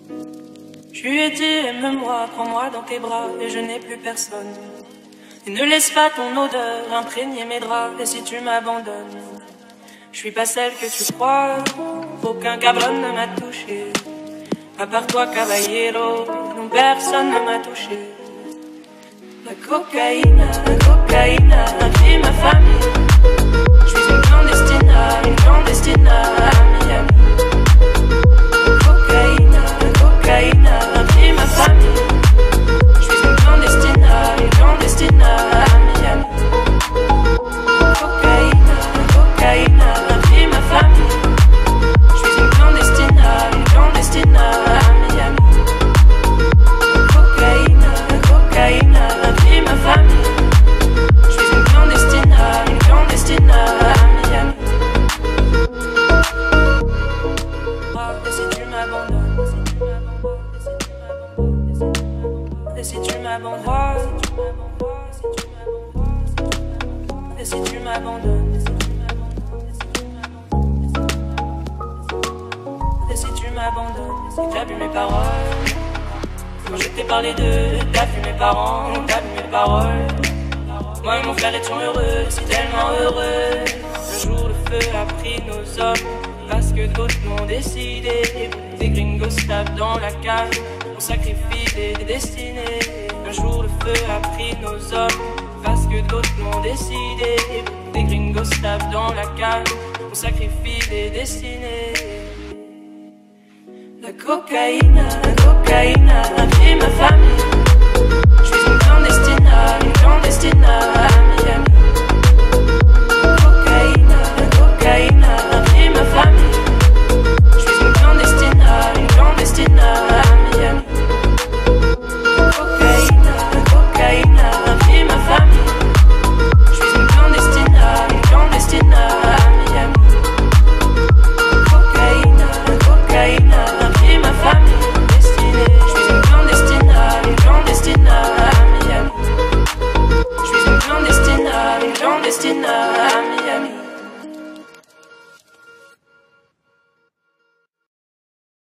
Je lui ai dit aime-moi, prends-moi dans tes bras et je n'ai plus personne. Et ne laisse pas ton odeur imprégner mes draps. Et si tu m'abandonnes, je suis pas celle que tu crois. Aucun cabron ne m'a touché, à part toi caballero, non personne ne m'a touché. La cocaïne a pris ma famille. Je suis une clandestine à Miami. La cocaïne a pris ma famille. Je suis une clandestine à Miami. Cocaïne a pris ma famille. Je suis une clandestine à Miami. Cocaïne a pris ma famille. Je suis une clandestine à Miami. Et si tu m'abandonnes, et si tu m'abandonnes, et si tu m'abandonnes, et si tu m'abandonnes, si t'as vu mes paroles, quand je t'ai parlé d'eux, t'as vu mes parents, t'as vu mes paroles. Moi et mon frère étions heureux, si tellement heureux. Un jour le feu a pris nos hommes, parce que d'autres l'ont décidé. Des gringos tapent dans la cage, on sacrifie des destinées. Un jour le feu a pris nos hommes, parce que d'autres l'ont décidé. Des gringos tapent dans la cage, on sacrifie des destinées. La cocaïne a pris ma famille. Je suis une clandestine à